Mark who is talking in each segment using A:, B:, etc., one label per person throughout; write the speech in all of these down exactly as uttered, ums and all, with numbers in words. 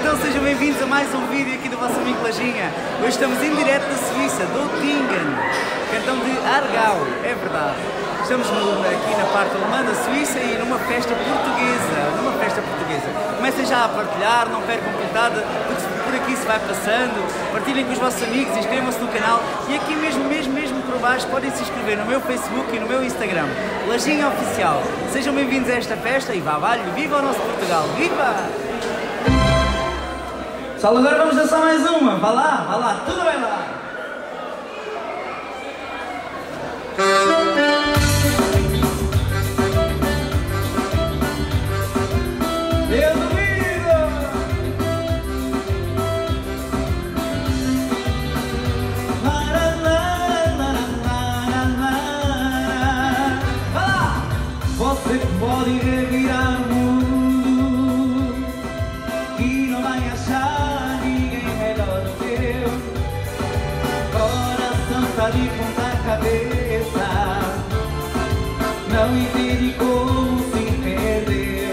A: então sejam bem-vindos a mais um vídeo aqui do vosso amigo Lajinha. Hoje estamos em direto da Suíça, do Tingen, cantão de Aargau, é verdade. Estamos no, aqui na parte alemã da Suíça e numa festa portuguesa, numa festa portuguesa. Comecem já a partilhar, não percam pitada, porque por aqui se vai passando, partilhem com os vossos amigos, inscrevam-se no canal e aqui mesmo, mesmo, mesmo por baixo podem se inscrever no meu Facebook e no meu Instagram, Lajinha Oficial. Sejam bem-vindos a esta festa e vá, valho, viva o nosso Portugal, viva! Pessoal, agora vamos dançar mais uma, vá lá, vá lá, tudo bem lá! Eu duvido! Vá lá! Você pode revirar o mundo e não vai achar ninguém melhor do que eu. Coração tá de ponta cabeça, não entende como se perdeu.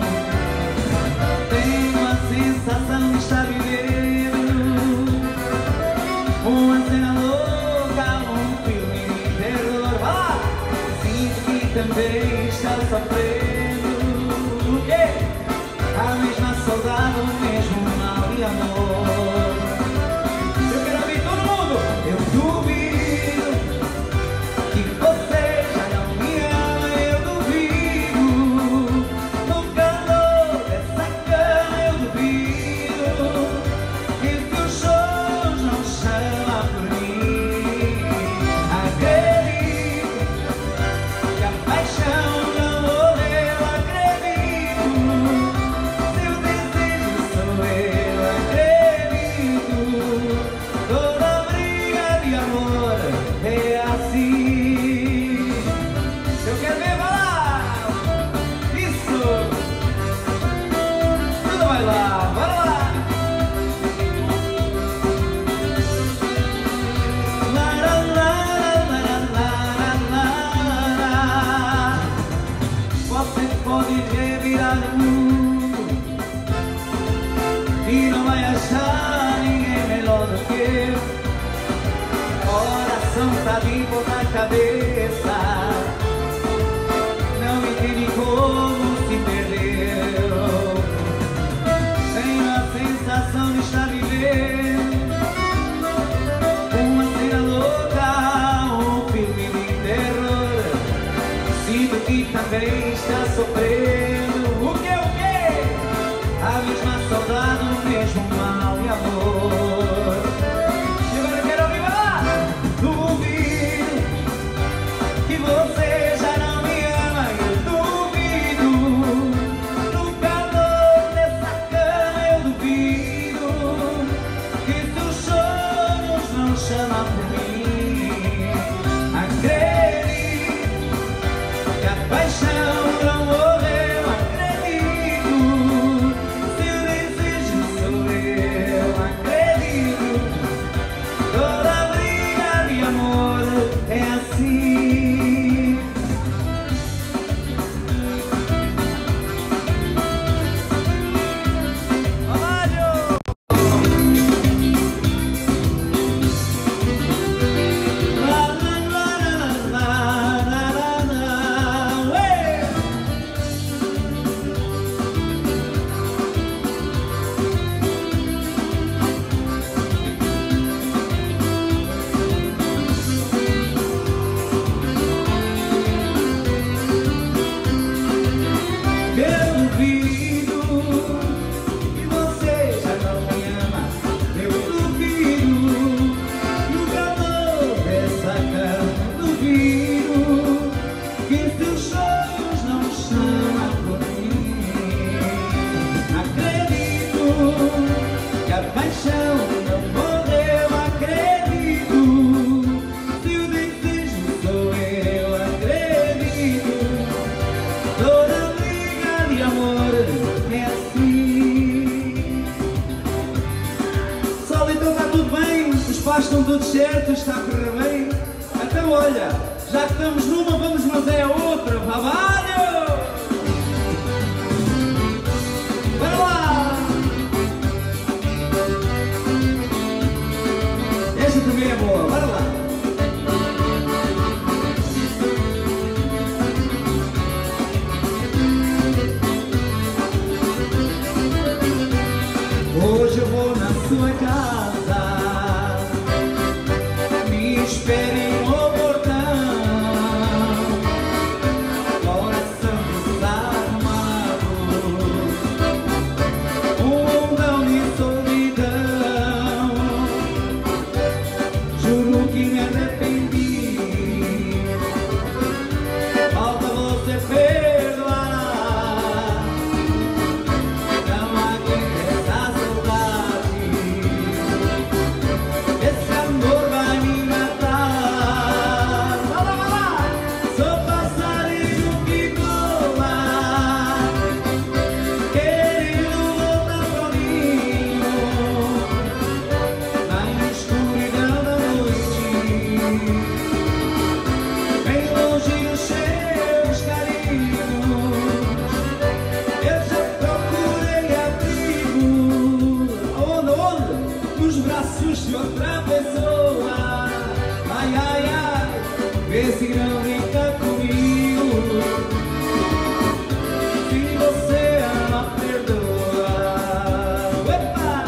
A: Tenho a sensação de estar vivendo uma cena louca, um filme de terror. Vai lá! Sinto que também está sofrendo. O quê? A mesma saudade, o mesmo mal e amor. Eu quero ouvir todo mundo. Eu duvido que você já não me ama. Eu duvido, no calor dessa cama. Eu duvido que seus sonhos não chamam por mim. Acredito que a paixão não morreu. Acredito, seu desejo sou eu. Acredito, toda briga de amor é assim. Eu quero ver, vai lá! Isso! Tudo vai lá, bora lá! La, la, la, la, la, la, la. Você pode revirar o mundo e não vai achar ninguém melhor do que eu. Coração tá de ponta cabeça, não entende como se perdeu. Tenho a sensação de estar vivendo uma cena louca, um filme de terror. Sinto que também está sofrendo. O que, o que? A mesma saudade, o mesmo mal e amor. E agora eu quero ouvir, vai lá! Duvido que você já não me ama. Eu duvido, no calor dessa cama. Eu duvido que seus sonhos não chamam por mim. Acredito que a paixão não morreu. Acredito, seu desejo sou eu. Acredito, toda briga de amor é assim. Olha! La, la, la, la, la, la, la, ué! Eu duvido que você já não me ama. Eu duvido, no calor dessa cama. Duvido que seus sonhos não chamam por mim. Acredito que a paixão não morreu. Acredito, seu desejo sou eu. Acredito, toda briga de amor é assim. Pessoal, então está tudo bem? Os pais estão todos certos? Está a correr bem? Então olha, já que estamos numa, vamos mas é a outra. Trabalho! Vai lá! Hoje eu vou na sua casa, me esperem no portão, coração desarmado, um mundão de solidão. Juro que me arrependi, falta você perdoar. De outra pessoa, ai, ai, ai, vê se não brinca comigo. Se você ama, perdoa. Opa!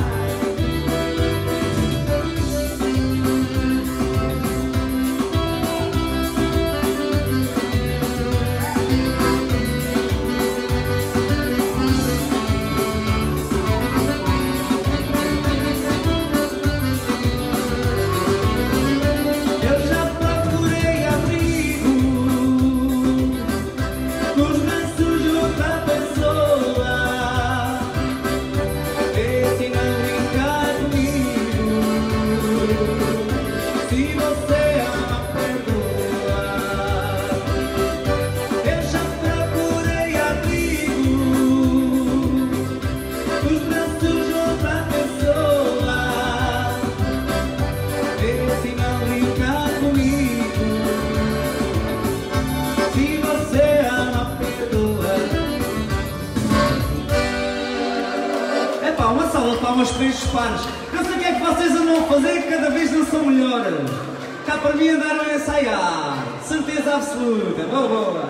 A: Uma salva de palmas para estes pares. Não sei o que é que vocês andam a fazer, que cada vez não são melhores. Cá para mim andaram a ensaiar. Certeza absoluta. Boa, boa.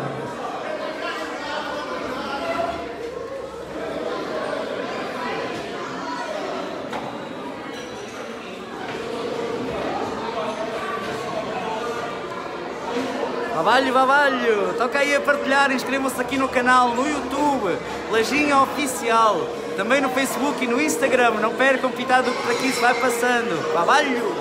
B: Babalho, babalho, toca aí a partilhar, inscrevam-se aqui no canal, no YouTube, Lajinha Oficial, também no Facebook e no Instagram, não percam pitado que por aqui se vai passando. Babalho!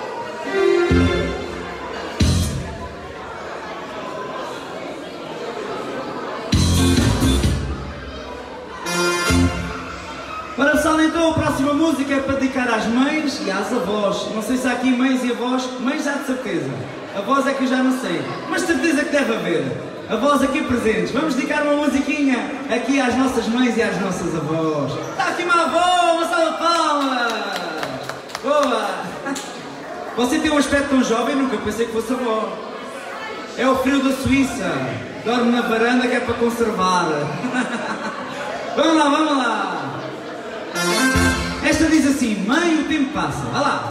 A: Para pessoal, então a próxima música é para dedicar às mães e às avós. Não sei se há aqui mães e avós, mães já de certeza. Avós é que eu já não sei, mas de certeza que deve haver. Avós aqui presentes, vamos dedicar uma musiquinha aqui às nossas mães e às nossas avós. Está aqui uma avó, uma salva de palmas! Boa! Você tem um aspecto tão jovem, nunca pensei que fosse avó. É o frio da Suíça, dorme na varanda que é para conservar. Vamos lá, vamos lá! Esta diz assim: mãe, o tempo passa. Vá lá!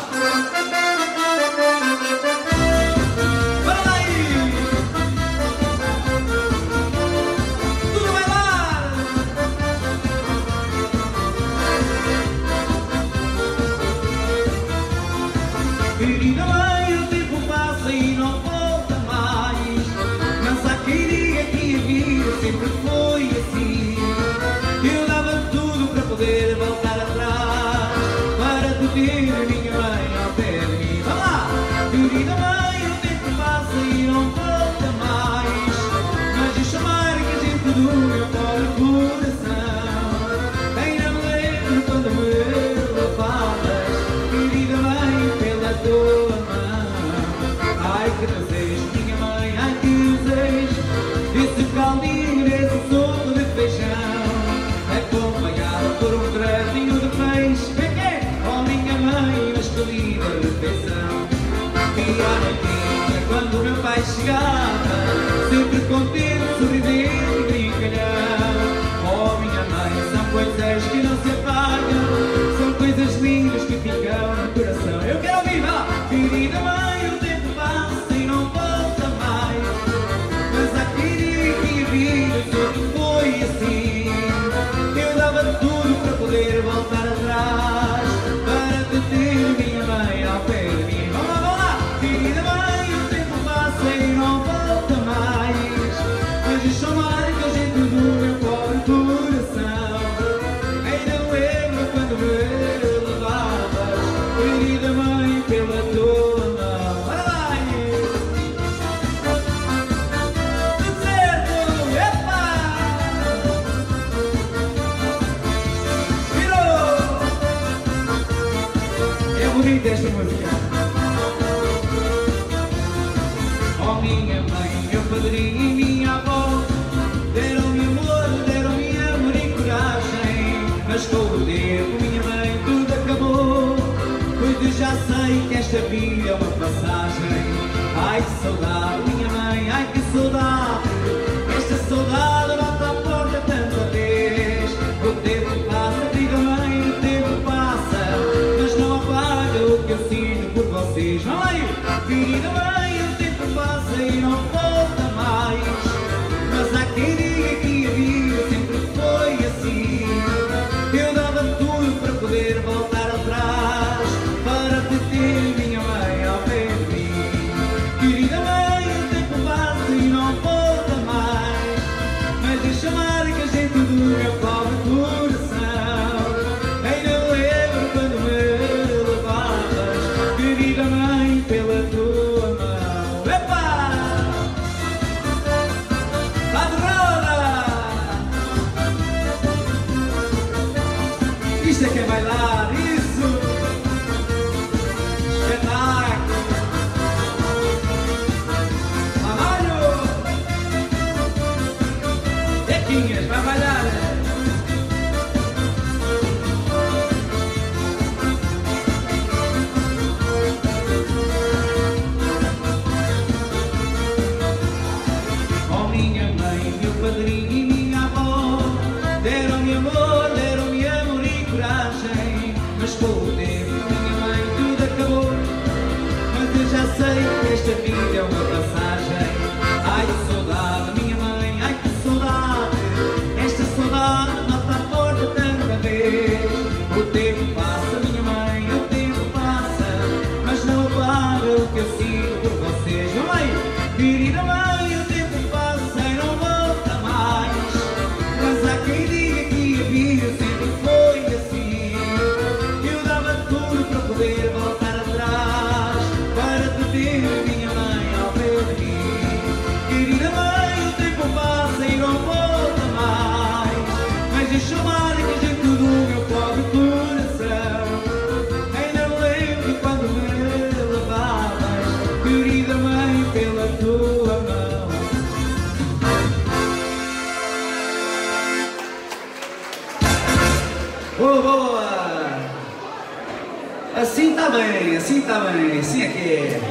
A: Querida mãe, o tempo passa e não volta mais. Não se queria que a vida sempre foi assim. Eu dava tudo para poder voltar atrás, para te ter a minha mãe ao pé de mim. Vá lá! Querida mãe, o tempo passa e não volta mais. Mas deixa amar que a gente do meu pobre coração. Ainda me lembro quando me levavas, querida mãe, pela tua mão. Ai que desejo, minha mãe, ai que desejo, esse caldinho, esse suco de feijão, acompanhado por um pratinho de peixe. Vem que oh minha mãe, mas que linda refeição. E à noitinha, quando meu pai chegava, sempre contente, sorridente e brincalhão. Oh minha mãe, são coisas que não se apagam, são coisas lindas que ficam no coração. Eu quero ouvir, vai lá! Querida mãe, o tempo passa e não volta mais, mas há queria que a vida sempre foi assim. Eu dava tudo para poder voltar atrás, bonita esta música. Oh, minha mãe, meu padrinho e minha avó deram-me amor, deram-me amor e coragem. Mas com o tempo, minha mãe, tudo acabou. Pois já sei que esta vida é uma passagem. Ai, que saudade, minha mãe, ai, que saudade. Esta saudade bate à porta tanta vez. O tempo passa, diga mãe, o tempo passa, mas não apaga o que eu sinto por vocês. Não leio, querida mãe, o tempo passa e não volta mais. Mas há quem diga que a vida sempre foi assim. Eu dava tudo para poder voltar atrás, para te ter, minha mãe, ao pé de mim. Querida mãe, o tempo passa e não volta mais. Mas deixa amar que a gente do meu pobre coração. Ainda lembro quando me levavas, querida mãe, pela tua mão. Epa! Tá de roda! Isto é que é bailar, isso! Espetáculo! Trabalho! Tequinhas, vai bailar! Oh, minha mãe, meu padrinho e minha avó deram-me amor, deram-me amor e coragem. Mas com o tempo, minha mãe, tudo acabou. Mas eu já sei que esta vida é uma passagem. Ai, que saudade, minha mãe, ai, que saudade. Esta saudade mata a porta tanta vez. O tempo passa, minha mãe, o tempo passa, mas não apaga o que eu sinto por vocês. Mãe, querida mãe, o tempo passa e não volta mais. Mas há quem diga que a vida sempre foi assim. Eu dava tudo para poder voltar atrás, para te ter, minha mãe, ao pé de mim. Querida mãe, o tempo passa e não volta mais. Mas deixa amar que a gente do meu pobre coração. Ainda lembro quando me levavas, querida mãe, pela tua mão. Boa, boa! Assim tá bem, assim tá bem, assim é que é.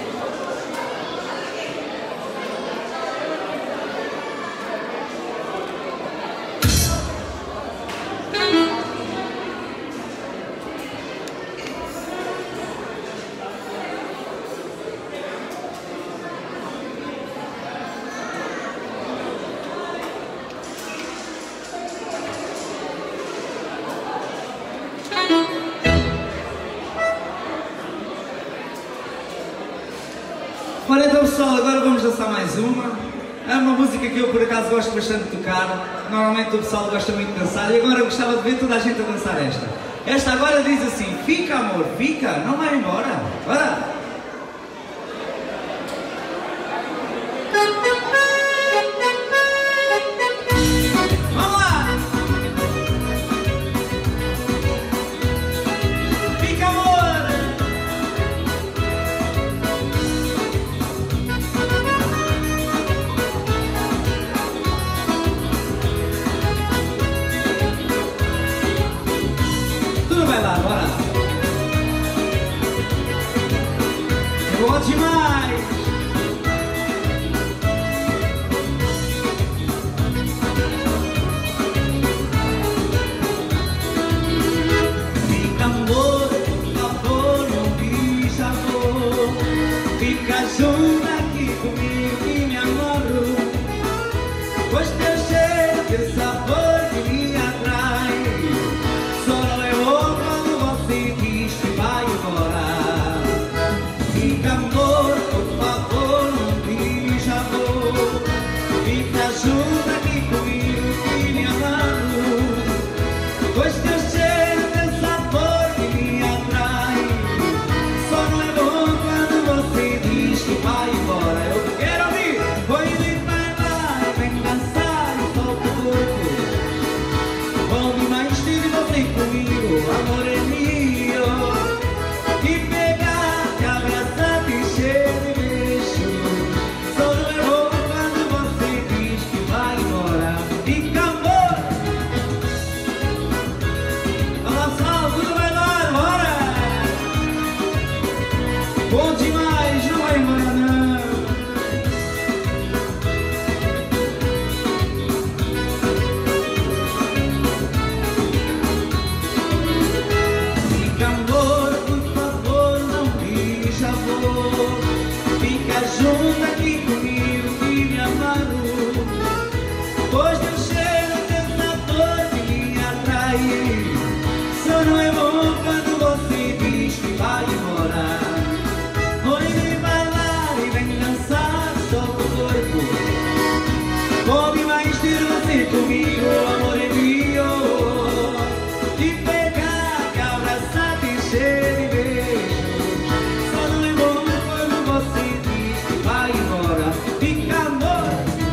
A: Olha então pessoal, agora vamos dançar mais uma. É uma música que eu por acaso gosto bastante de tocar. Normalmente o pessoal gosta muito de dançar e agora eu gostava de ver toda a gente a dançar esta. Esta agora diz assim: fica amor, fica, não vai embora. Bora! Vamos lá! Fica amor! Vai lá, bora! Eu vou demais! Fica amor, por favor, não diz amor. Fica junto aqui comigo e me amoro. Pois teu cheiro, teu sabor que me atrai. Só não é bom quando você diz que vai embora. Fica amor, por favor, não diz amor. Fica junto aqui comigo e me amando. Pois teu cheiro, teu sabor que me atrai. Só não é bom quando você diz que vai embora. Eu quero ouvir, oi, vem bailar, vem dançar e solta o corpo. Vamos mais tive você comigo, amor é mio. e pegar-te, abraçar-te, encher de beijo. Só não é bom quando você diz que vai embora. E acabou. Olha só, tudo vai embora, bora. Bom demais, não vai embora não. Fica amor, por favor, não diz amor. Fica junto aqui comigo e me amando. Pois teu cheiro, teu sabor que me atrai. Só não é bom quando você diz que vai embora. Oi, vem bailar e vem dançar, solta o corpo. Come mais ter você comigo, amor é meu. E pegar, te abraçar, te encher de beijos. Só não é bom quando você diz que vai embora. Fica amor.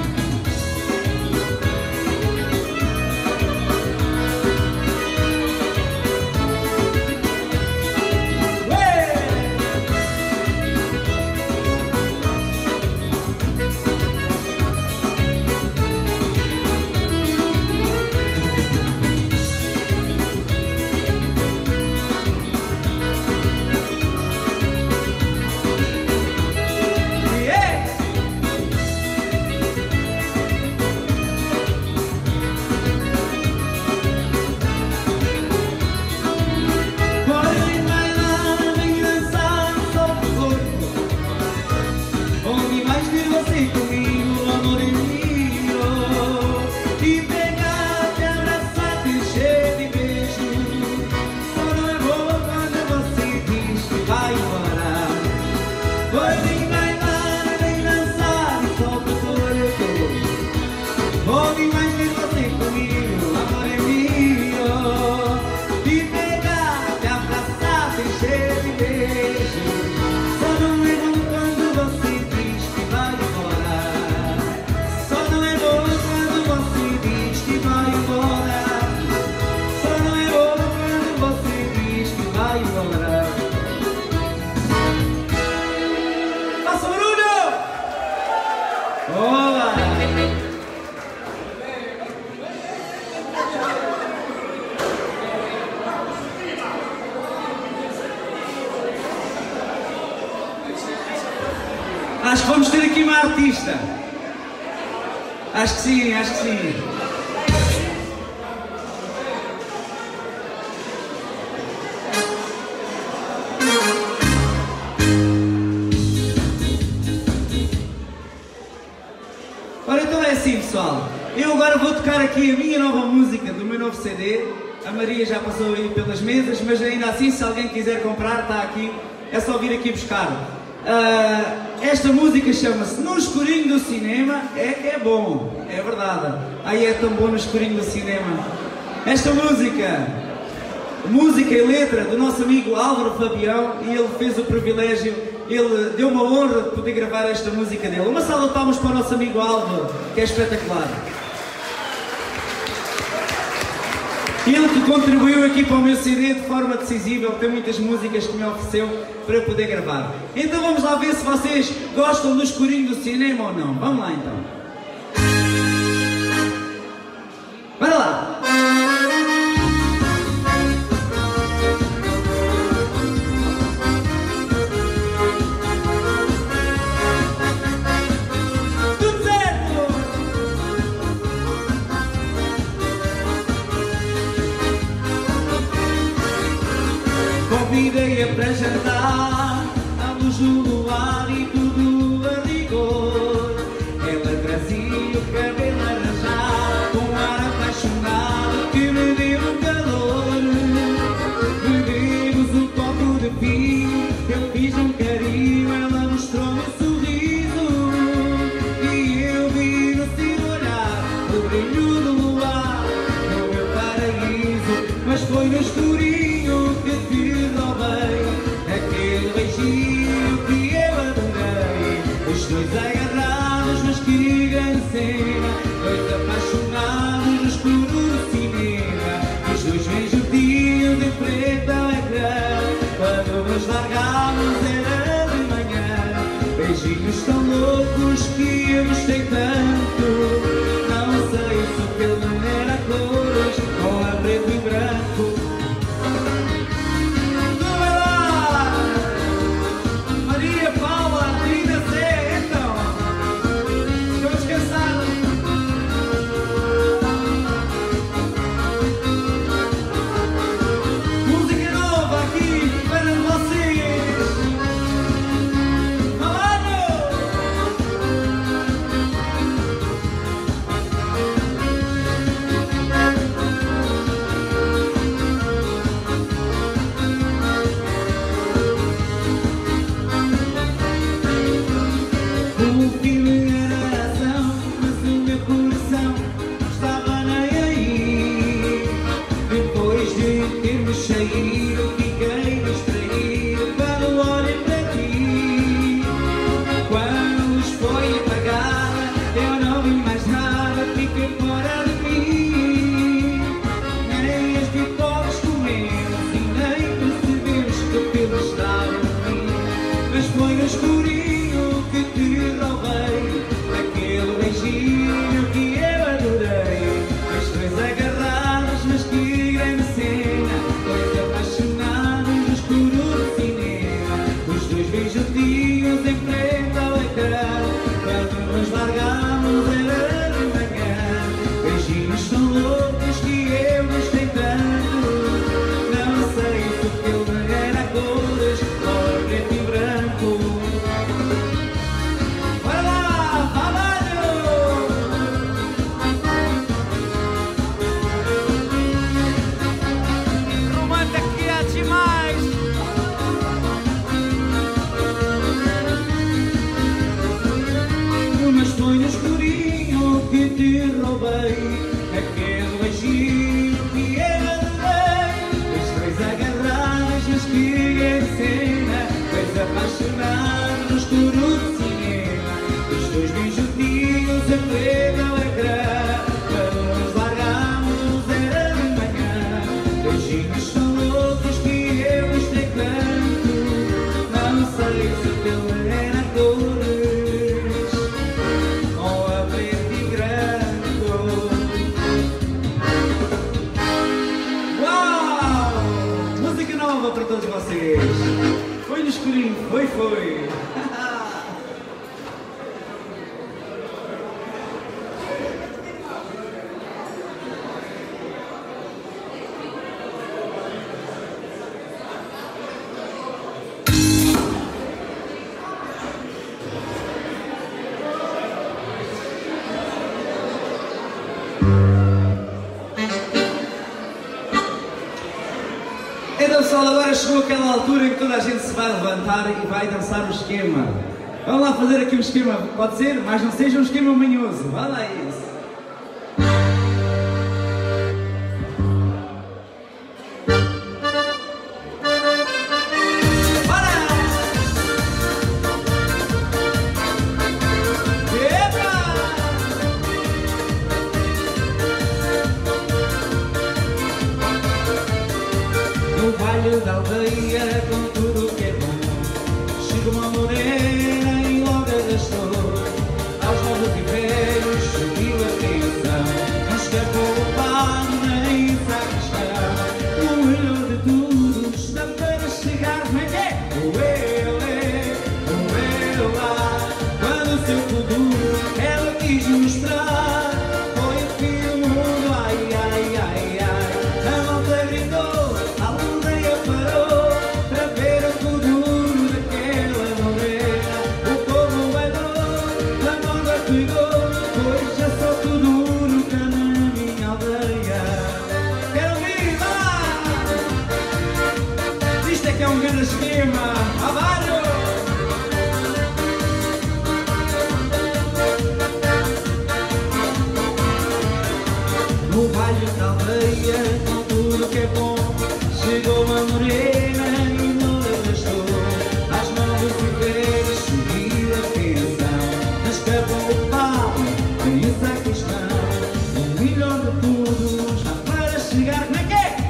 A: Acho que vamos ter aqui uma artista. Acho que sim, acho que sim. Ora, então é assim, pessoal. Eu agora vou tocar aqui a minha nova música do meu novo C D. A Maria já passou aí pelas mesas, mas ainda assim, se alguém quiser comprar, está aqui. É só vir aqui buscar. Uh, esta música chama-se No Escurinho do Cinema. É que é bom, é verdade. Aí é tão bom no escurinho do cinema. Esta música, música e letra do nosso amigo Álvaro Fabião, e ele fez o privilégio, ele deu uma honra de poder gravar esta música dele. Uma salva de palmas para o nosso amigo Álvaro, que é espetacular. Ele que contribuiu aqui para o meu C D de forma decisiva, ele tem muitas músicas que me ofereceu para poder gravar. Então vamos lá ver se vocês gostam do escurinho do cinema ou não. Vamos lá então. Bora lá! Convidei-a para jantar, à luz do luar e tudo a rigor. Ela trazia o cabelo arranjado, com um ar apaixonado que me deu um calor. Bebemos um copo de vinho, eu fiz um carinho, ela mostrou-me um sorriso. E eu vi no seu olhar o brilho do luar, no meu paraíso, mas foi no escurinho que te aquele beijinho que eu adorei. Os dois agarrados, mas que grande cena. Dois apaixonados no escuro do cinema. Os dois bem juntinhos em frente ao ecrã. Quando nos largamos eu gostei tanto. Não sei se o filme era cores ou a preto e branco. Tu vai lá, Maria Paula, Rita Zé, então. Estamos cansados. Música nova aqui para vocês. Fiquei distraído quando olhei para ti. Quando luz foi apagada, eu não vi mais nada, fiquei fora de mim. Nem as pipocas comemos e nem percebemos que o pelo estava em mim. Mas foi no escurinho que te roubei aquele beijinho que eu adorei. As três agarradas, mas que grande cena. Apaixonados no escuro do cinema, os dois bem juntinhos em frente ao ecrã. Quando nos largámos era de manhã. Beijinhos tão loucos que eu gostei tanto. Não sei se o filme era a cores ou a preto e branco. Bora lá, trabalho! Demais. Mas foi no escurinho que te roubei aquele beijinho que eu adorei. As três agarradas, mas que em cena. Dois apaixonados no escuro do cinema, os dois bem juntinhos em frente ao ecrã. Quando nos largámos era de manhã. Beijinhos tão loucos que eu gostei tanto. Não sei se o filme era cores ou a preto e branco. Uau! Música nova para todos vocês. Foi no escurinho, foi, foi. Então pessoal, agora chegou aquela altura em que toda a gente se vai levantar e vai dançar o esquema. Vamos lá fazer aqui um esquema, pode ser? Mas não seja um esquema manhoso. Vai lá isso. No baile da aldeia, com tudo que é bom, chega uma morena e logo arrastou. Aos novos e velhos subiu a tensão, não escapou o pano nem sacristão. O melhor de tudo está para chegar, como é que é? O eu é, o eu lá. Quando o seu futuro ela quis mostrar, foi o fim do mundo, ai, ai, ai, ai. A malta gritou, parou para ver o futuro daquela morena. O povo bailou, a moda cuidou, pois já só tudo cá na minha aldeia. Quero ouvir, lá! Isto é que é um grande esquema, abalho! No baile da aldeia, com tudo que é bom, chegou uma morena e não lhe arrastou. Às mãos do velho subiu a tensão, mas acabou o pau e o sacristão. O melhor de tudo está para chegar, como é que é?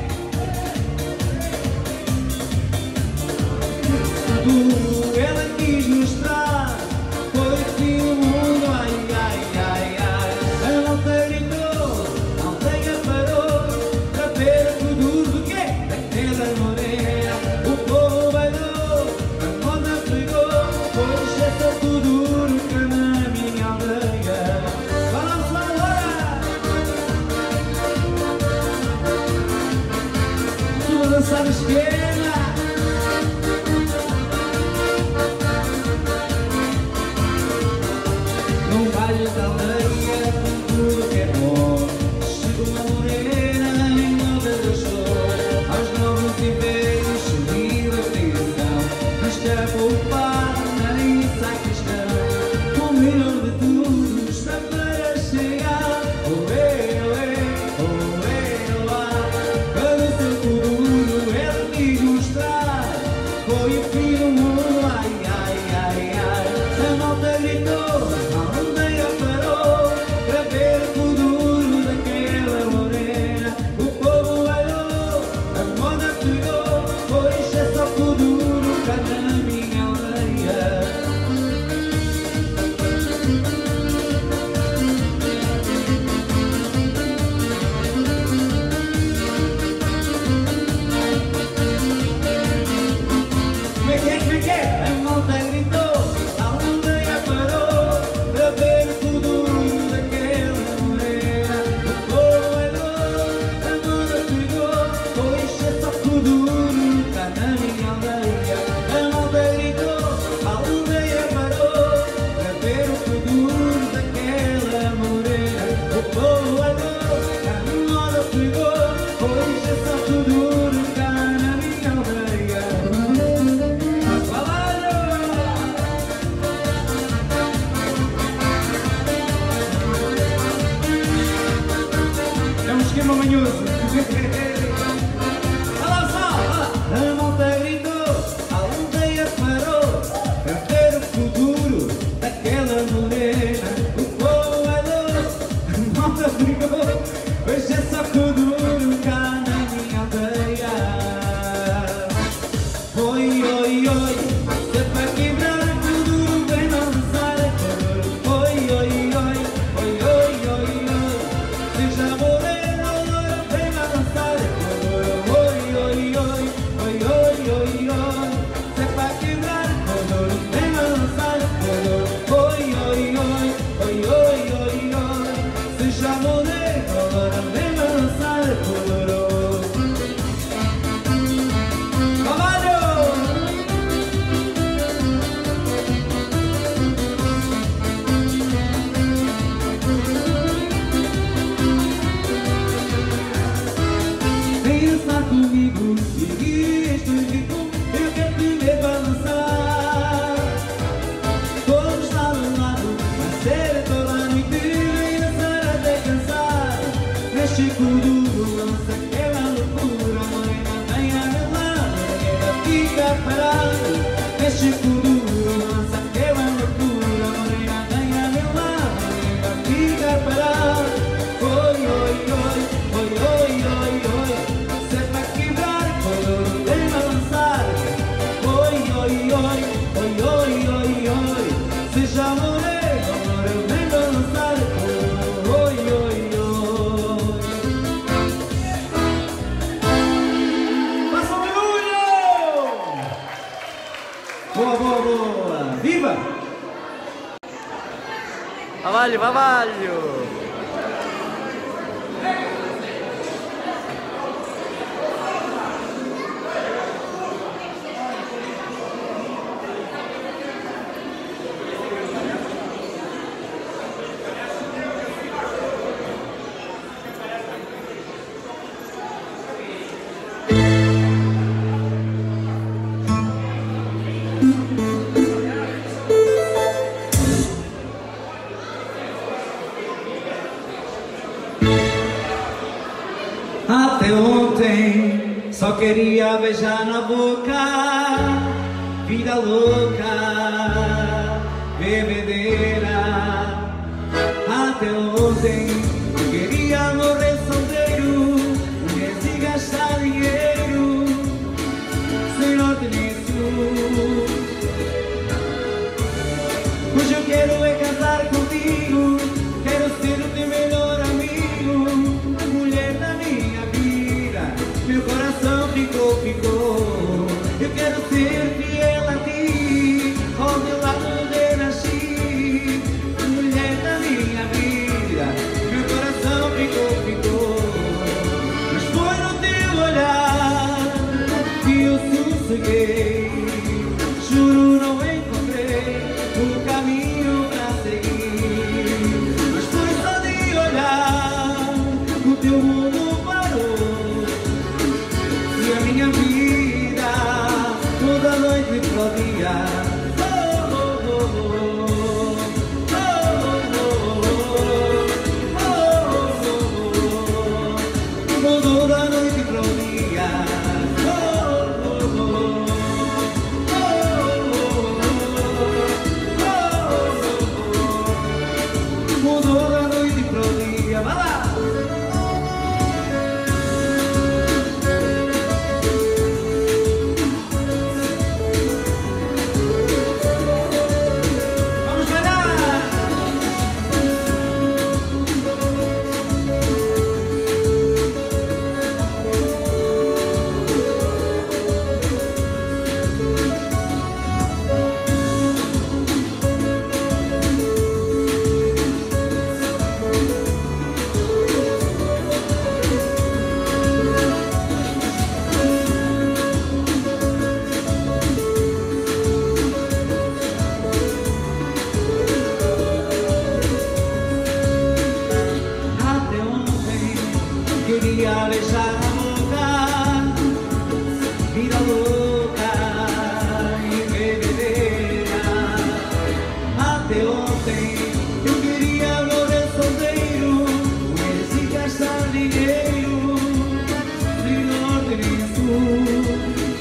A: Tudo ela quis mostrar, foi o fim do mundo, ai, dançar no esquema. No baile da areia, tudo que é bom. Chega uma morena em nova do show. Aos novos e velhos, subir a tensão. Mas quer poupar, nem sacristão. O melhor de tudo está para chegar. Oê, oê, oê, olá. Para o seu futuro é de me mostrar. Foi o fim do mundo, ai, ai, ai, ai. A malta gritou, a aldeia parou. Para ver o futuro daquela morena. O povo olhou, a moda pegou. Pois é só futuro cá na minha aldeia. Como é que é, como é que é? A malta gritou, a aldeia parou. Para ver o futuro daquela morena. O povo olhou, a moda pegou. Pois é só futuro cá na minha aldeia. A malta gritou, a aldeia parou. Para ver o futuro daquela morena. O povo olhou, a moda pegou. Pois é só futuro cá na minha aldeia. É um esquema manhoso. Olha lá só, olha lá. A malta gritou, a aldeia parou. Para ver o futuro daquela morena. O povo olhou, a malta brigou. Hoje é só futuro cá na minha aldeia. Oi, oi, oi, se é para quebrar o futuro vem lançar a cor. Oi, oi, oi, oi, oi, oi, oi. Seja morena ou loira, vem lançar a cor. Oi, oi, oi, oi, oi, oi, oi. Se é para quebrar o futuro vem lançar a cor. Oi, oi, oi, oi, oi, oi, oi. Seja morena ou loira, vem lançar a cor. Pensa comigo, e isto ficou. Eu quero te ver balançar. Todos lá do lado, a ser toda a noite e dançar até cansar. Mexe com o duro, lança aquela loucura. Morena, vem a meu lado, morena, fica parado. Mexe com o duro, lança aquela loucura. Morena, vem a meu lado, morena, fica parado. Oi, oi, oi, oi, oi, oi, oi. Se é para quebrar o color, vem balançar. Oi, oi, oi, oi, oi, oi, oi. Seja morena, amor, vem balançar. Oi, oi, oi. Faça um barulho! Boa, boa, boa. Viva!
B: Vavalho, vavalho!
A: Até ontem só queria beijar na boca. Vida louca, bebedeira. Até ontem eu queria morrer solteiro, mulher se gastar dinheiro, sem norte nem sul. Hoje eu quero é casar contigo, quero ser o teu melhor amigo, mulher da minha vida. Meu coração ficou, ficou. Eu quero ser fiel a ti, ao teu lado de nasci, mulher da minha vida. Meu coração ficou, ficou. Mas foi no teu olhar sosseguei, juro não encontrei o caminho pra seguir. Mas foi só de olhar, o teu mundo parou e a minha vida toda noite pro dia. Queria beijar a boca, vida louca e bebedeira. Até ontem eu queria morrer solteiro, sem gastar dinheiro, nem norte nem sul.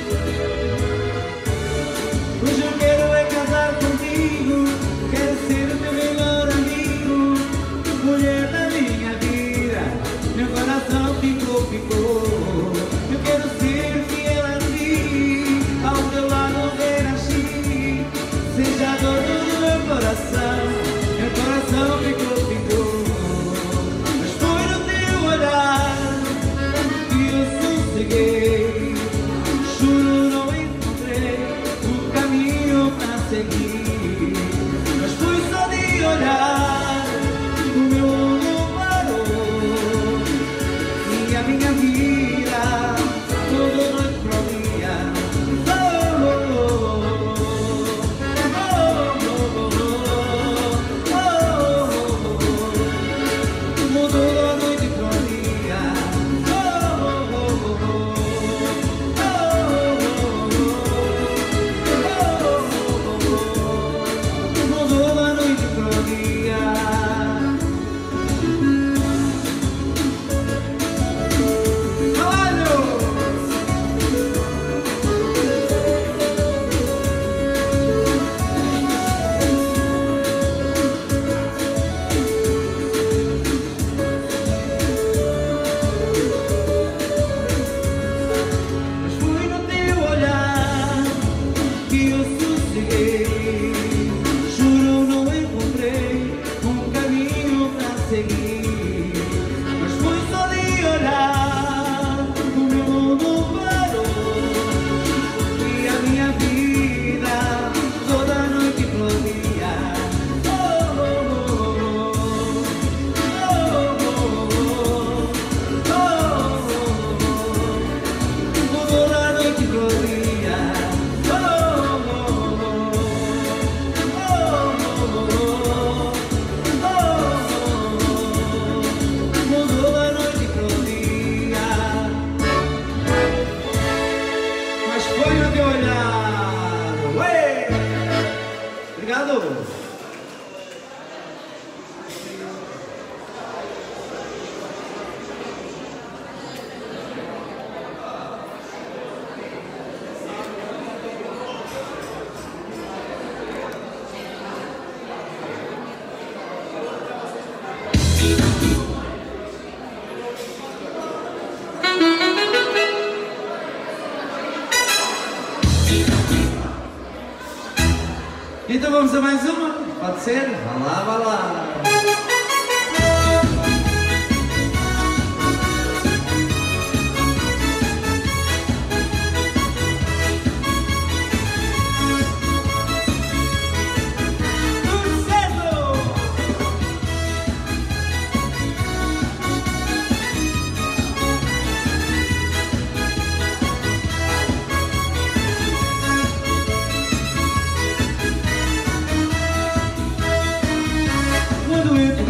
A: Hoje eu quero é casar contigo, quero ser o teu melhor amigo, mulher da minha vida. Meu coração ficou, ficou. Eu quero ser fiel a ti, ao teu lado renasci. Seja dono do meu coração. Meu coração ficou, ficou. Mas foi no teu olhar que eu sosseguei. Juro não encontrei o caminho pra seguir. Mas foi só de olhar o meu mundo parou e a minha vida toda noite pro dia. Oh, oh, oh, oh, oh, oh, mudou da noite pro dia. Oh, oh, oh, oh, mudou da noite pro dia. Juro não encontrei um caminho pra seguir. Mas foi só de olhar, o meu mundo parou e a minha vida toda noite pro dia. Oh, oh, oh, oh, oh, oh, oh, toda noite pro dia. Obrigado! Então vamos a mais uma? Pode ser? Vá lá, vá lá!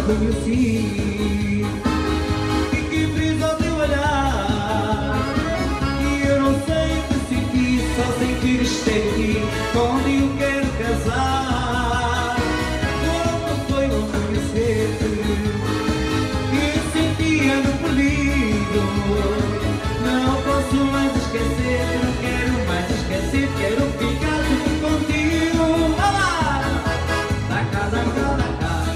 A: conheci e que brisa ao teu olhar. E eu não sei o que senti, só sei que gostei de ti, onde eu quero casar. Como foi bom conhecer-te, eu sentia-me perdido. Não posso mais esquecer-te, não quero mais esquecer, quero ficar sempre contigo. Vá lá! Da casa a casa.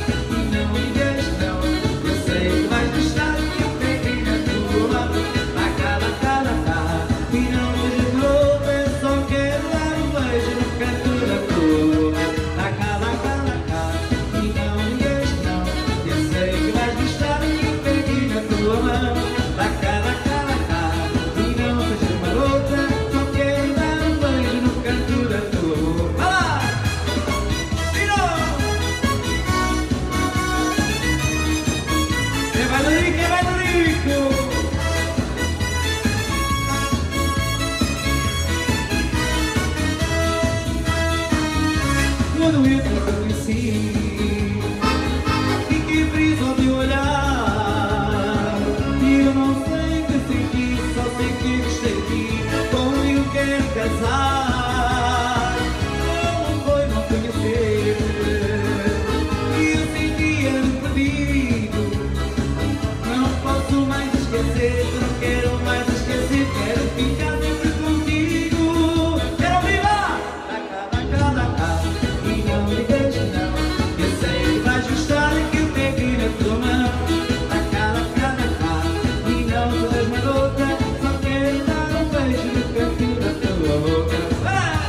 A: Quando eu te conheci e que brisa ao teu olhar, e eu não sei o que senti, só sei que gostei de ti, onde eu quero casar. Como foi não conhecer-te, e eu sentia-me perdido. Não posso mais esquecer, não quero mais esquecer, quero ficar sempre contigo. Quero viver da casa a casa. Não me deixe não, eu sei que vais gostar que eu pegue na tua mão. Da cara a cara cá, e não sejas marota, só quero dar um beijo no canto da tua boca. Ah!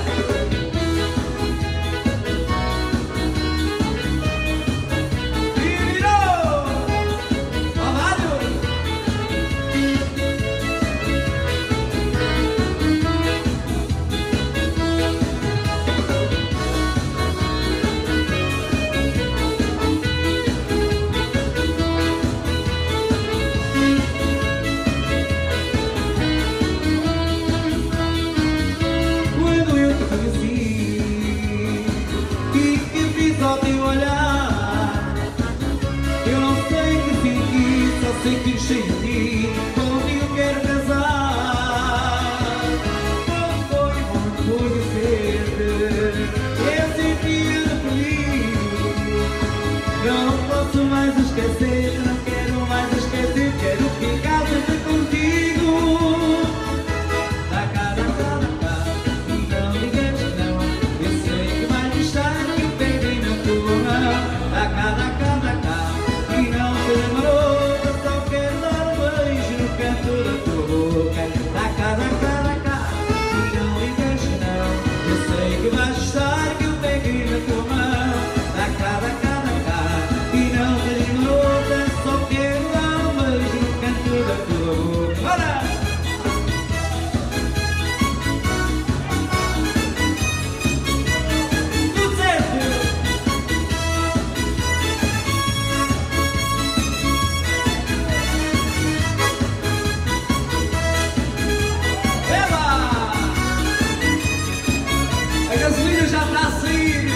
A: E virou! Trabalho! Sei que cheio de ti, onde eu quero casar. Como foi bom conhecer-te, eu sentia-me feliz. Não posso mais esquecer, não quero mais esquecer, quero ficar sempre contigo. Da casa a casa cá, e não me deixes não, eu sei que vais gostar que eu peguei na tua mão. Da casa a casa cá, e não se demorou. Da casa a casa cá, e não me deixes não, eu sei que vais gostar que eu peguei na tua mão. Da casa a casa cá, e não sejas louca, só quero dar um beijo no canto da tua boca. Bora! Tudo certo! A gasolina já está a sair.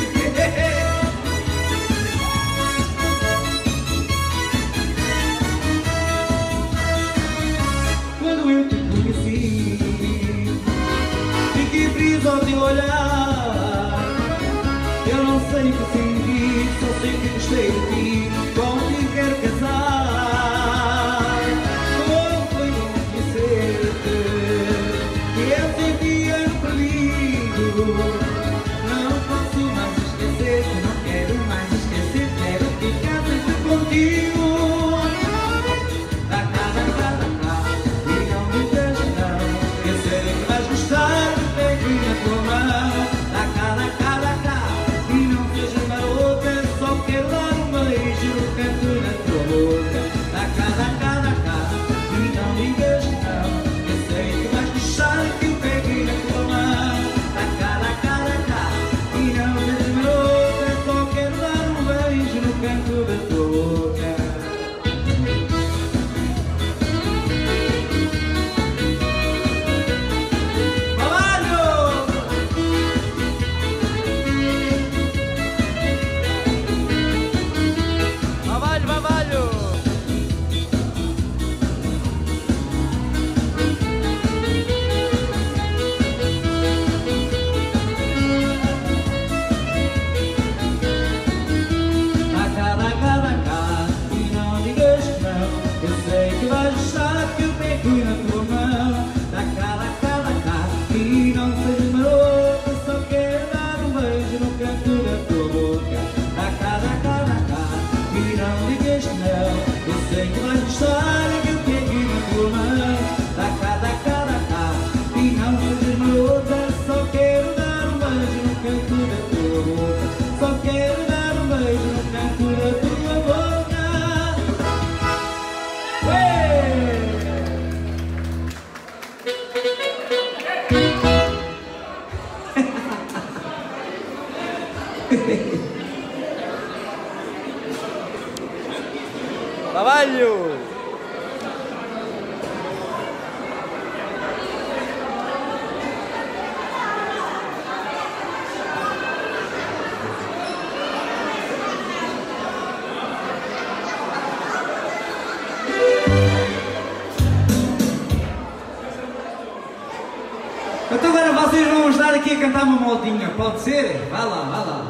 A: Quando eu te conheci e que brisa ao teu olhar, eu não sei o que senti, só sei que gostei de ti, contigo quero casar. Como foi bom conhecer-te, eu sentia-me perdido. Não posso mais esquecer, não quero mais esquecer, quero ficar sempre contigo. Da casa a casa cá, e não me deixes não, eu sei que vais gostar de pegue na tua mão. Da casa a casa cá, e não sejas marota, só quero dar um beijo no canto da tua boca. Da casa a casa cá, e não me deixes não, eu sei que vais gostar que eu pegue na tua mão. Da casa a casa cá.
B: Vavalho!
A: Então agora vocês vão ajudar aqui a cantar uma modinha, pode ser? Vai lá, vai lá.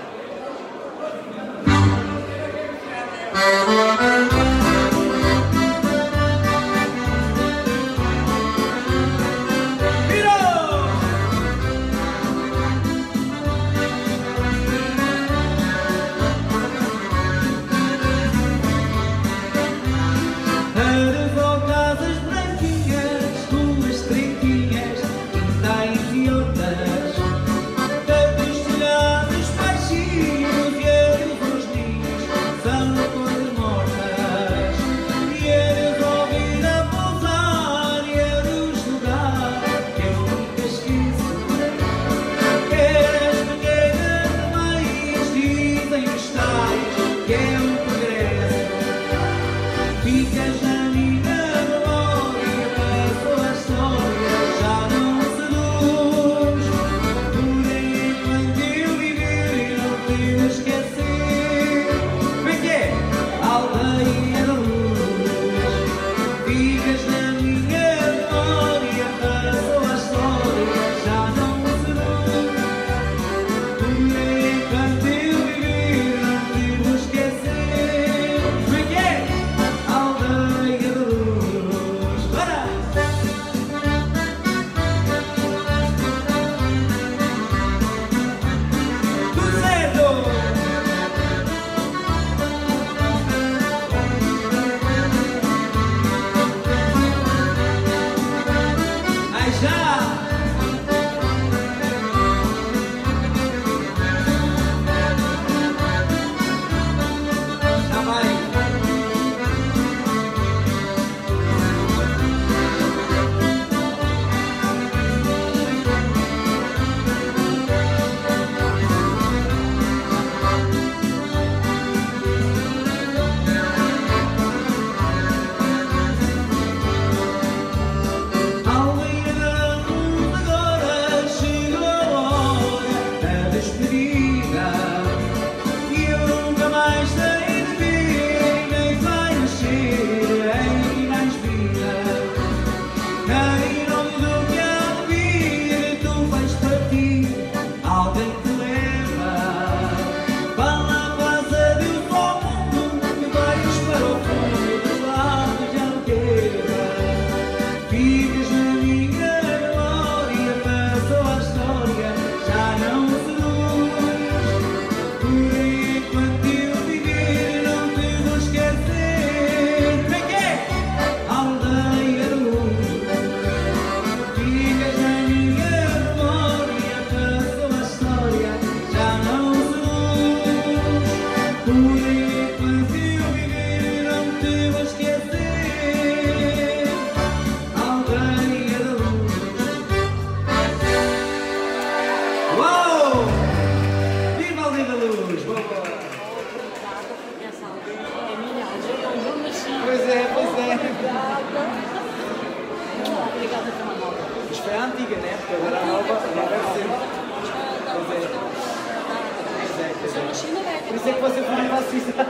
B: Por isso é que você foi racista.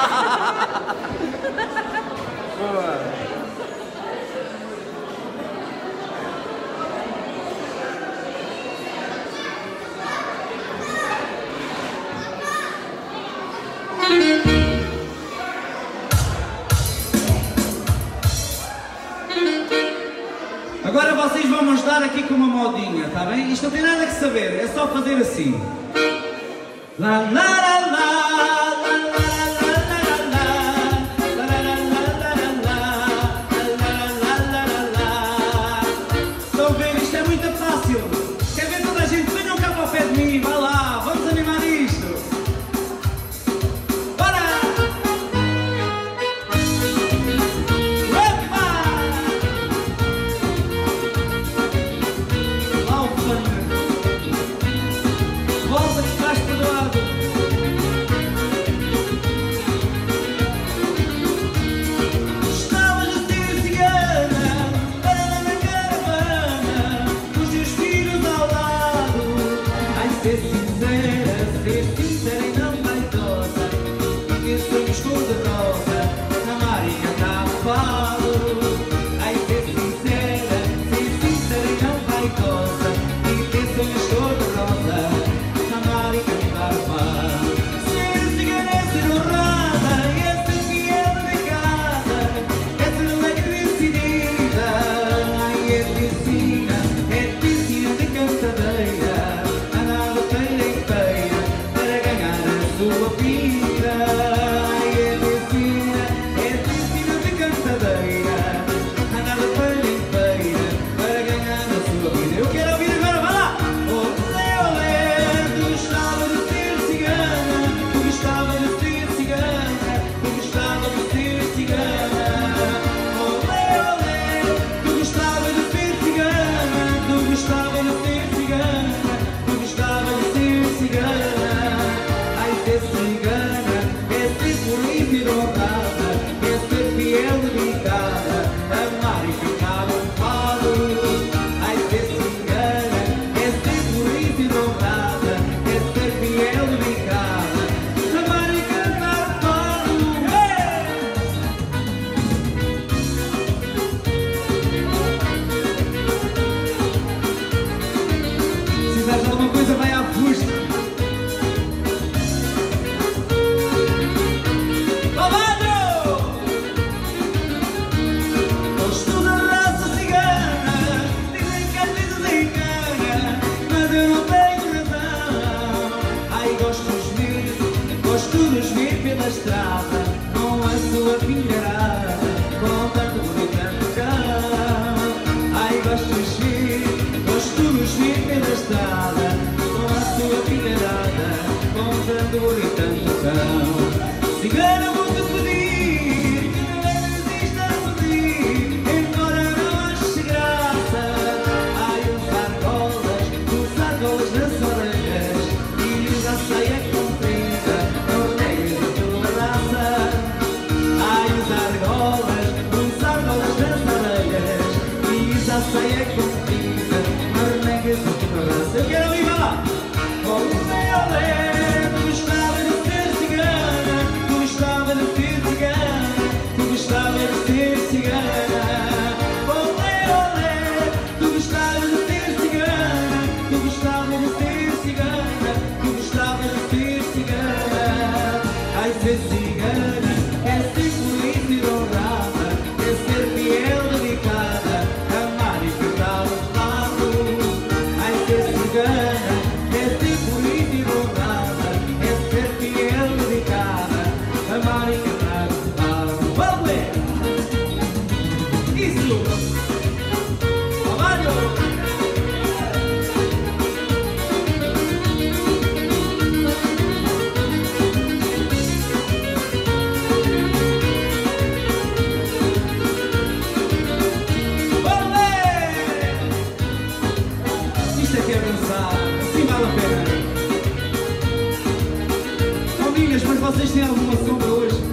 B: Boa.
A: Agora vocês vão me ajudar aqui com uma modinha, tá bem? Isto não tem nada que saber, é só fazer assim. La la la la. Volta que estás perdoado. ser sincera, ser sincera e não vaidosa, porque somos cor-de-rosa, amar e cantar o fado. Ai, ser sincera, ser sincera e não vaidosa, porque somos cor-de-rosa, amar e cantar o fado. Ser cigana é ser honrada, é ser fiel dedicada, é ser alegre e decidida. Ai, é piscina, é piscina de cantadeira, a nada feira em feira para ganhar a sua vida. Ai, é piscina, é piscina de cantadeira, a nada feira em feira para ganhar a sua vida. Eu quero ouvir agora, vai lá! Olé, olé, tu gostava de ser cigana, tu gostava de ser cigana, tu gostava de ser cigana. Olé, olé, tu gostava de ser cigana, tu gostava de ser cigana, tu gostava de ser cigana. Ai, ser cigana é ser bonita e honrada, é ser fiel e dedicada, amar e cantar um fado. Ai, ser cigana é ser bonita e honrada, é ser fiel e dedicada, amar e cantar um fado. Se precisares de alguma coisa, vai à fusta. Trabalho! Gosto da raça cigana, dizem que às vezes engana, mas eu não tenho razão. Ai, gosto de ver, gosto de os ver pela estrada, com a sua pingarada, com tanto bonito e tanto cão. Ai, gosto de os ver, gosto de os ver pela estrada, com a sua pingarada, com tanto bonito e tanto cão. Cigana, vou-te pedir que não leves isto a sorrir, embora não aches graça. Ai, usar argolas, usar argolas nas orelhas e usar saia comprida, não negues a tua raça. Ai, usar argolas, usar argolas nas orelhas e usar saia comprida, não negues a tua raça. Eu quero ouvir, vai lá! Olé, olé, tu gostava de ser cigana, tu gostava de ser cigana, tu gostava de ser cigana. Olé, olé, tu gostava de ser cigana, tu gostava de ser cigana, tu gostava de ser cigana. Ai, ser cigana é ser bonita e honrada, é ser fiel e dedicada, amar e cantar o fado. Ai, ser cigana é ser bonita e honrada, é ser fiel e dedicada, amar e cantar o fado. Vamos ver! Isso! Trabalho! Vamos ver! Isto aqui é dançar, assim vale a pena. Amigas, mas vocês têm alguma sombra hoje?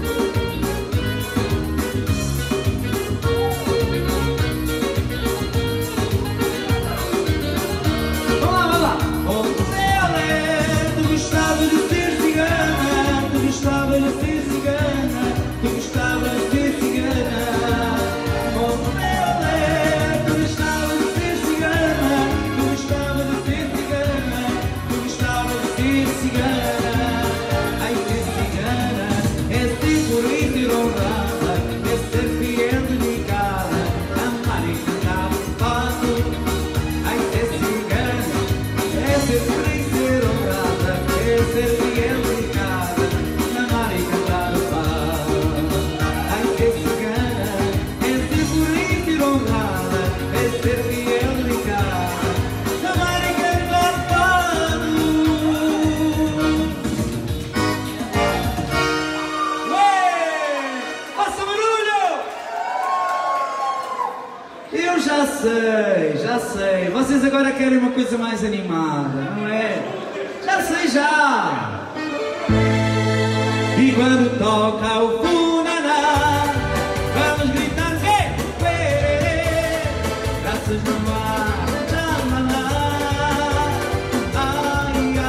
A: Vamos lá, vamos lá! Olé, olé, tu gostava de ser cigana, tu gostava de ser cigana, tu gostava de ser cigana. Olé, olé, tu gostava de ser cigana, tu gostava de ser cigana, tu gostava de ser cigana. Ai, ser cigana é ser bonita e honrada, é ser fiel e dedicada, amar e cantar o fado. Ai, ser cigana é ser bonita e ser honrada, é ser fiel e dedicada, amar e cantar o fado. Ai, ser cigana é ser bonita e honrada, é ser fiel e dedicada, amar e cantar o fado. Ué! Faça barulho! Eu já sei, já sei. Vocês agora querem uma coisa mais animada, não é? Já sei, já! E quando toca o funaná, vamos gritar que graças no ar, já lá, lá. Ai,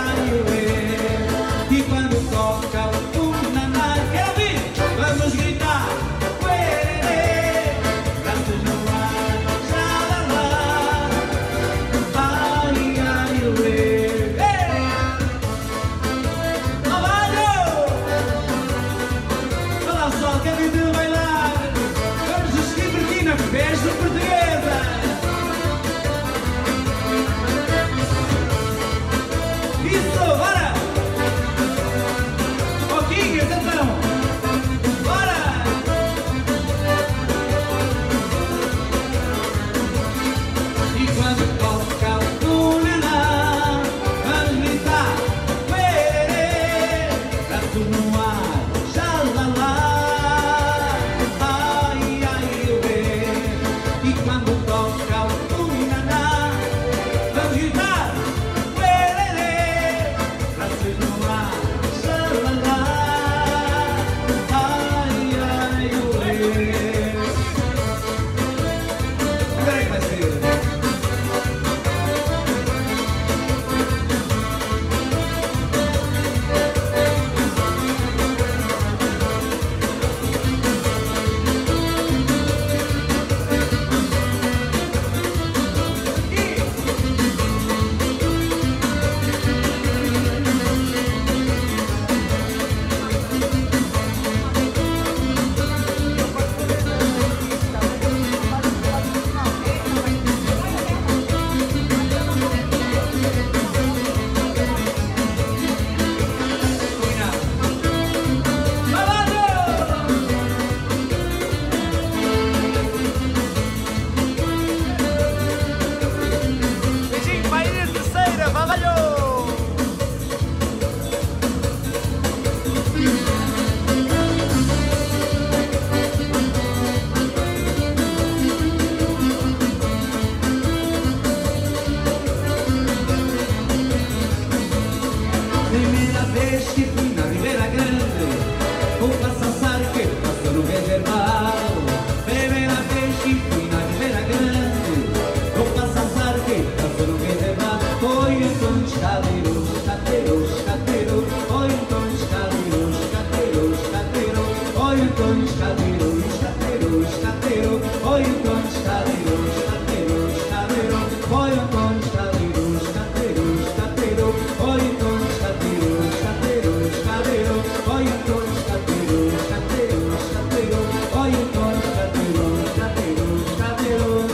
A: escadeiro, escadeiro, escadeiro. Oi, Antônio escadeiro, escadeiro, escadeiro. Oi, Antônio escadeiro, escadeiro, escadeiro. Oi, Antônio escadeiro, escadeiro, escadeiro. Oi, Antônio escadeiro, escadeiro, escadeiro. Oi, Antônio escadeiro, escadeiro, escadeiro. Oi, Antônio escadeiro, escadeiro, escadeiro. Oi, Antônio escadeiro, escadeiro, escadeiro.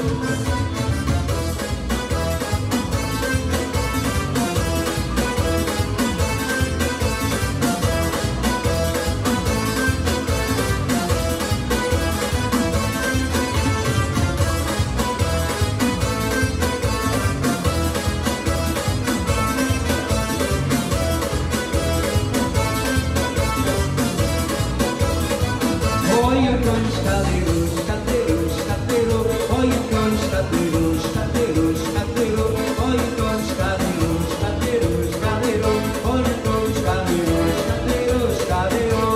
A: Oi, Antônio escadeiro, escadeiro, escadeiro. Oi, Antônio escadeiro, escadeiro, escadeiro. Oi, Antônio escadeiro, escadeiro, escadeiro. Oi, Antônio escadeiro, escadeiro, escadeiro.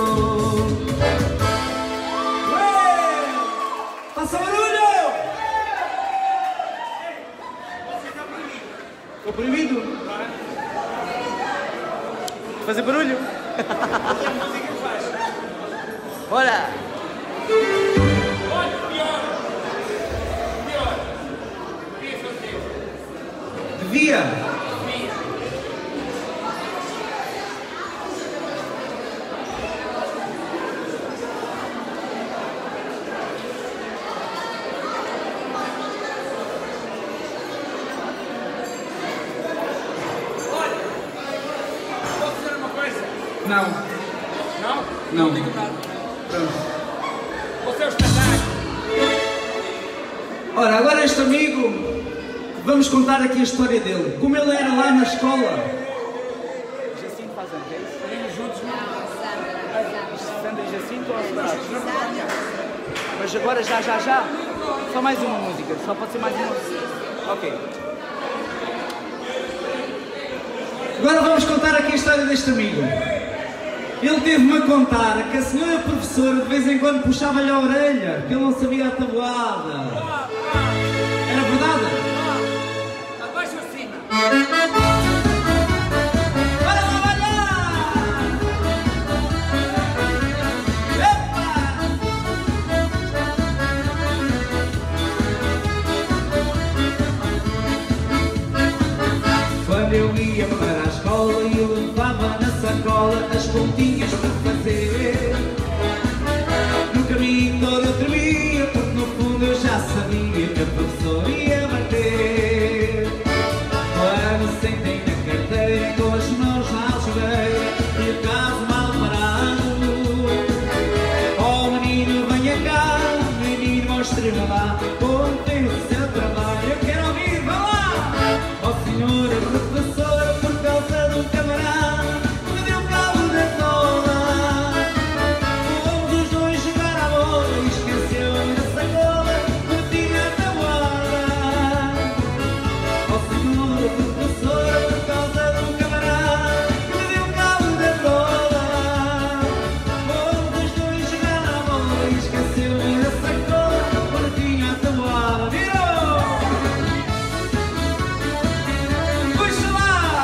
A: Ué! Faça barulho! Estou proibido? Fazer barulho?
B: Bora!
C: Olha, pior! Pior! Devia fazer.
A: Devia!
C: Devia. Olha! Posso dizer uma coisa?
A: Não,
C: Não?
A: Não.
C: digo nada.
A: pronto.
C: Você é o espetáculo.
A: Ora, agora este amigo, vamos contar aqui a história dele. Como ele era lá na escola.
B: Jacinto faz anos, é isso?
C: Vêm juntos,
B: Sandra e Jacinto ou separados? Mas agora já, já, já? Só mais uma música, só pode ser mais uma. Ok.
A: Agora vamos contar aqui a história deste amigo. Ele teve-me a contar que a senhora professora de vez em quando puxava-lhe a orelha, que ele não sabia a tabuada. Era verdade?
C: abaixo acima.
A: Para trabalhar! Epa! Quando eu ia para a escola, eu levava na sacola as pontinhas para fazer. No caminho todo eu tremia, porque no fundo eu já sabia que a professora ia bater. Quando sentei na carteira com as mãos na algebeira e o caso mal parado. Oh menino, venha cá, menino, mostre-me lá como tem o seu trabalho. Eu quero ouvir, vá lá! Oh senhora professora, por causa do camarada me deu cabo da tola. Fomos os dois jogar a bola e esqueceu na sacola que tinha a tabuada. Oh senhora professora, por causa do camarada me deu cabo da tola. Fomos os dois jogar a bola e esqueceu na sacola que tinha a tabuada. Virou! Puxa lá!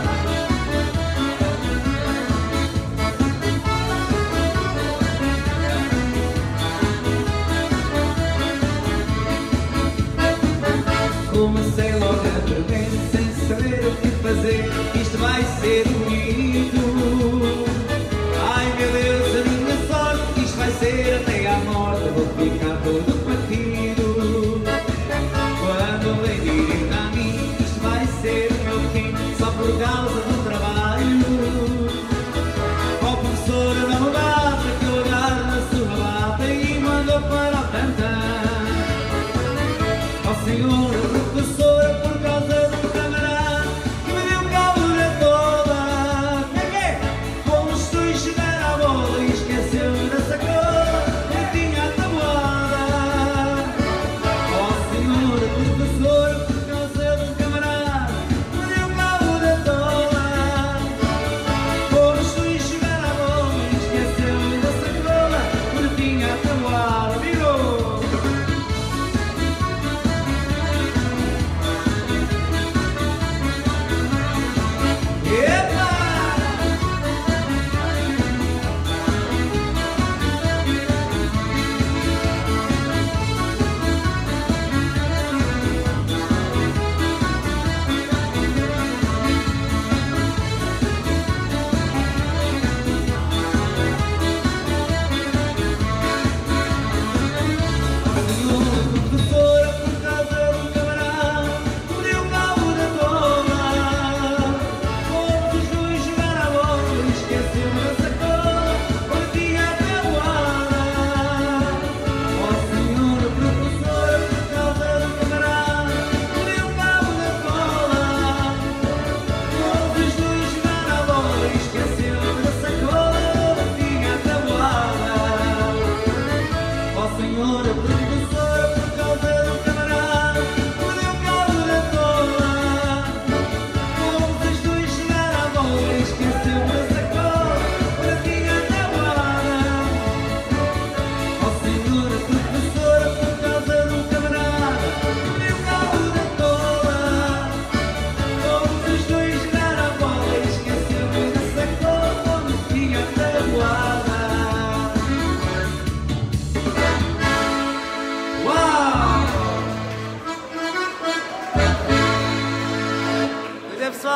A: Comecei logo a tremer, sem saber o que fazer. Isto vai ser bonito. Ai meu Deus, a minha sorte, isto vai ser até à morte. Vou ficar todo partido. Quando vem direito a mim, isto vai ser o meu fim, só por causa do trabalho. Oh professora, não me basta que olhar na sua bata e mandou para o cantar. Oh senhora professora, por causa do camarada que me deu cabo da toda. Como é que é? Fomos dois jogar a bola e esqueceu da sacola que tinha a tabuada. Oh senhora professora, por causa do camarada que me deu cabo da toda.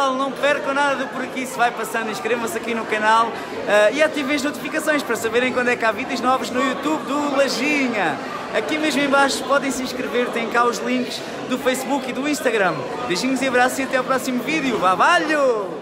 B: Oficial, não percam nada do Por Aqui se vai passando, inscrevam-se aqui no canal uh, e ativem as notificações para saberem quando é que há vídeos novos no YouTube do Lajinha. Aqui mesmo em baixo podem se inscrever, tem cá os links do Facebook e do Instagram. Beijinhos e abraços e até ao próximo vídeo. Vavalho!